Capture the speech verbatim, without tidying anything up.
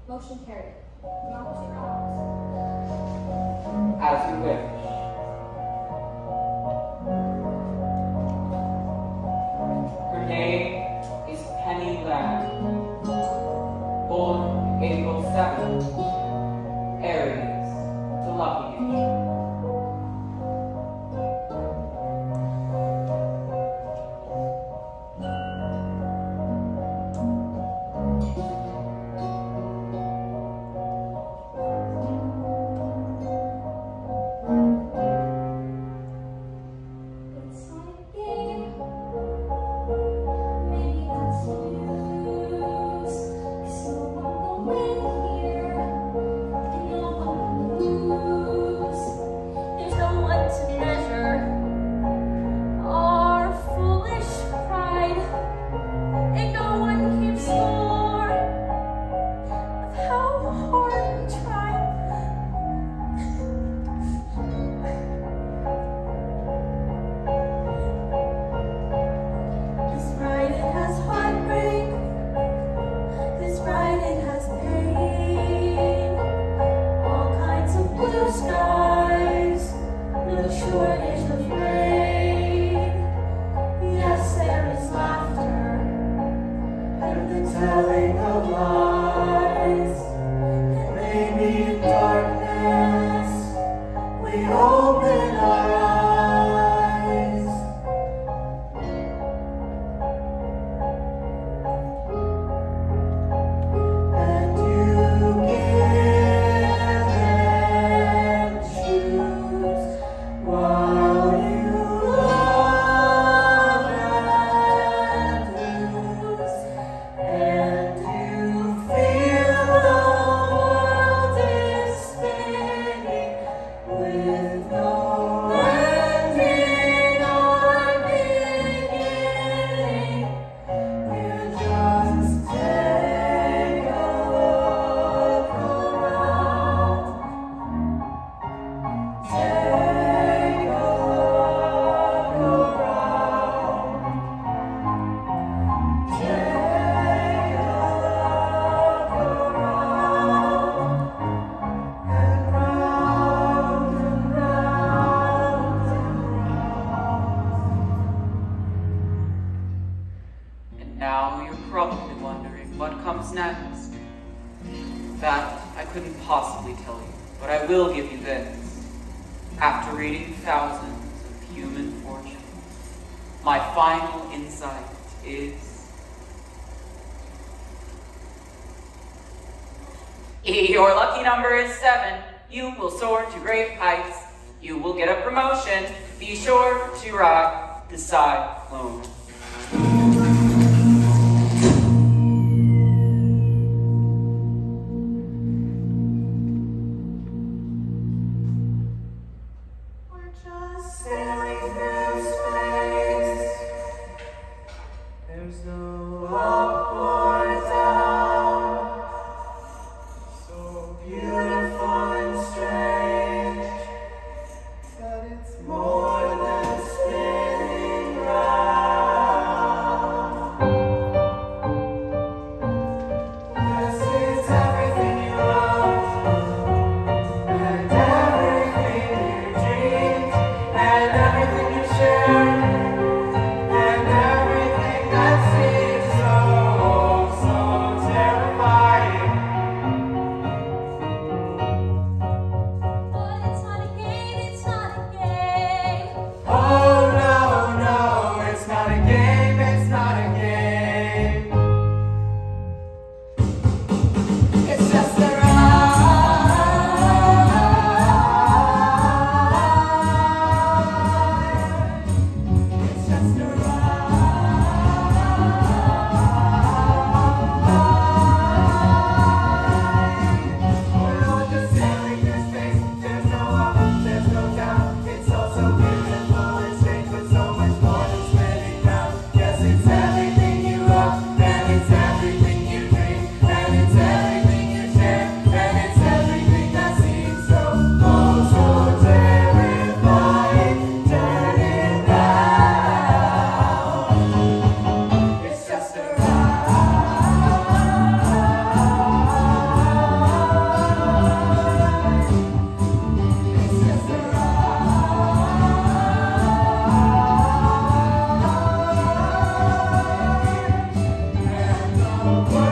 Motion carried. Democracy rise. As you wish. Her name is Penny Lamb. Born April seventh. Aries, the lucky age. Telling of lies, and maybe in darkness we open our eyes. And you give them shoes while you love and lose. And you feel the world is spinning with no ending or beginning. You just take a look around. Take a look around. Take a look around, and round and round and round. And now you're probably wondering what comes next. That I couldn't possibly tell you, but I will give you this. After reading thousands of human fortunes, my final insight is your lucky number is seven. You will soar to great heights. You will get a promotion. Be sure to ride the Cyclone. We're just sailing through space. There's no up or down. So beautiful and strange that it's more than spinning round. What